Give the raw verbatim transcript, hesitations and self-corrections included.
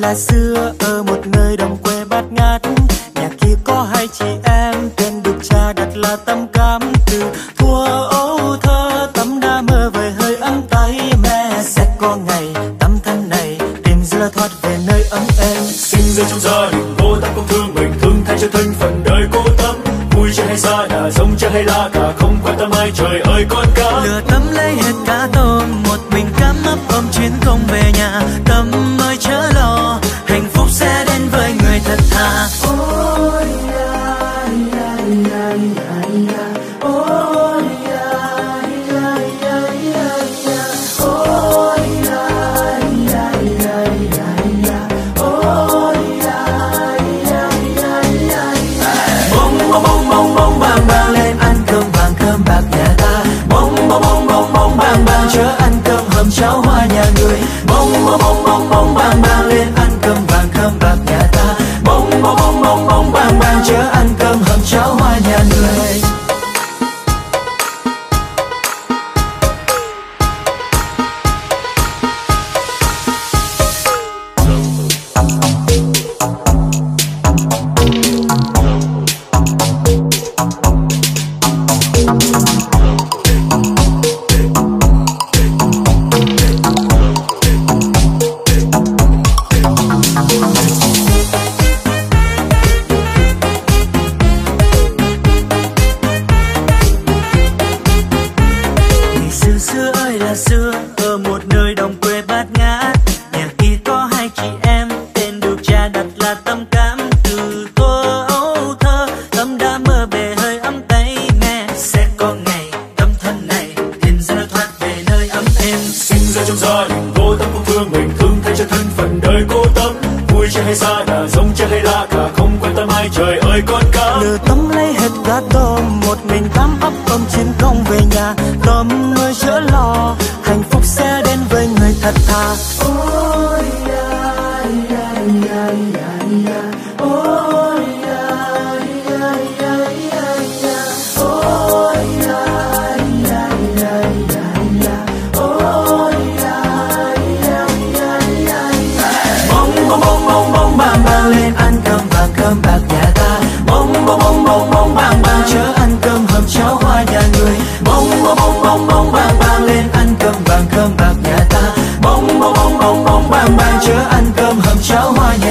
là xưa ở một nơi đồng quê bát ngát. Nhà kia có hai chị em, tên được cha đặt là Tâm Cám. Từ thuở ấu thơ Tâm đã mơ về hơi ấm tay mẹ. Sẽ có ngày Tâm thân này tìm ra thoát về nơi ấm êm. Sinh ra trong gia đình cô Tâm cũng thương mình, thương thay cho thân phận đời cô Tâm. Vui chơi hay xa đà, rông chơi hay la cả, không quan tâm ai trời ơi con cá. Lừa Tâm lấy hết cá tôm, một mình Cám ấp ôm chuyến không về nhà. Tâm ơi chớ lo, hạnh phúc sẽ đến với người thật thà. Ôi da, da, da, da, da. Ôi da, da, da, da, da. Ôi da, da, da, da, da. Ôi da, da, da, da, da. Bông bông bông bông bông bang bang lên ăn cơm vàng cơm bạc nhà ta. Bông bông bông bông bông bang bang chớ ăn cơm hầm cháo hoa nhà người. Bông bông bông bông bông bang bang lên ăn cơm vàng cơm bạc nhà ta. Bông bông bông bông bông bang bang chớ ăn cơm hầm cháo hoa nhà người. Bông bông bông bông bang bang chớ ăn cơm hầm cháo hoa.